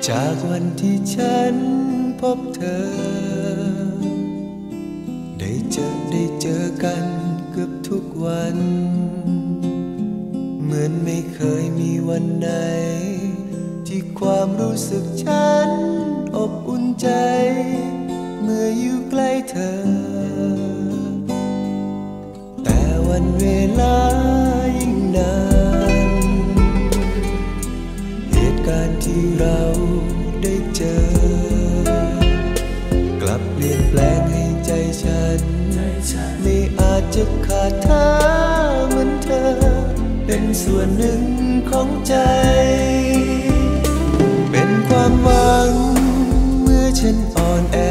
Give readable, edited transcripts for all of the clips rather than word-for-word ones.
จากวันที่ฉันพบเธอได้เจอกันเกือบทุกวันเหมือนไม่เคยมีวันไหนที่ความรู้สึกฉันอบอุ่นใจเมื่ออยู่ใกล้เธอแต่วันเวลายิ่งนานเหตุการณ์ที่เราได้เจอกลับเปลี่ยนแปลงให้ใจฉันไม่อาจจะขาดเธอเหมือนเธอเป็นส่วนหนึ่งของใจเป็นความหวังเมื่อฉันอ่อนแอ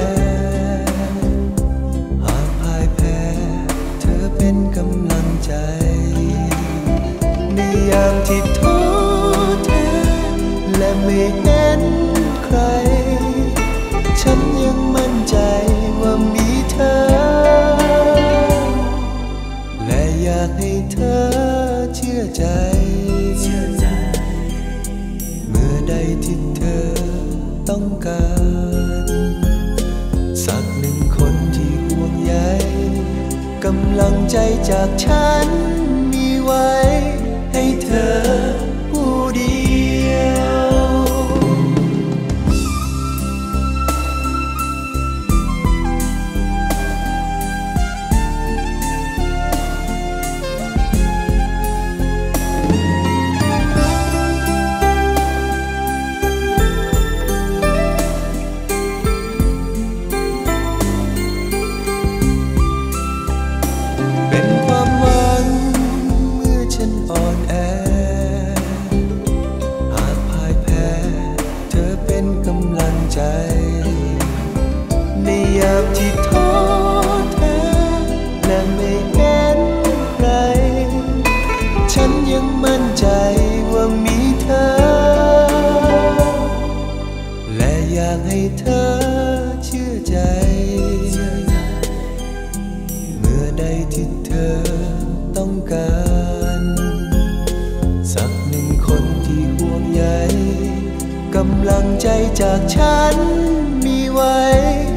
หากพ่ายแพ้เธอเป็นกำลังใจในยามที่ท้อแท้และไม่เห็นใครฉันยังมั่นใจว่ามีเธอและอยากให้เธอเชื่อใจเมื่อใดที่เธอต้องการสักหนึ่งคนที่ห่วงใยกำลังใจจากฉันมีไว้ให้เธอผู้เดียวในยามที่ท้อแท้และไม่เห็นใครฉันยังมั่นใจว่ามีเธอและอยากให้เธอเชื่อใจเมื่อใดที่เธอต้องการสักหนึ่งคนที่ห่วงใยกำลังใจจากฉันมีไว้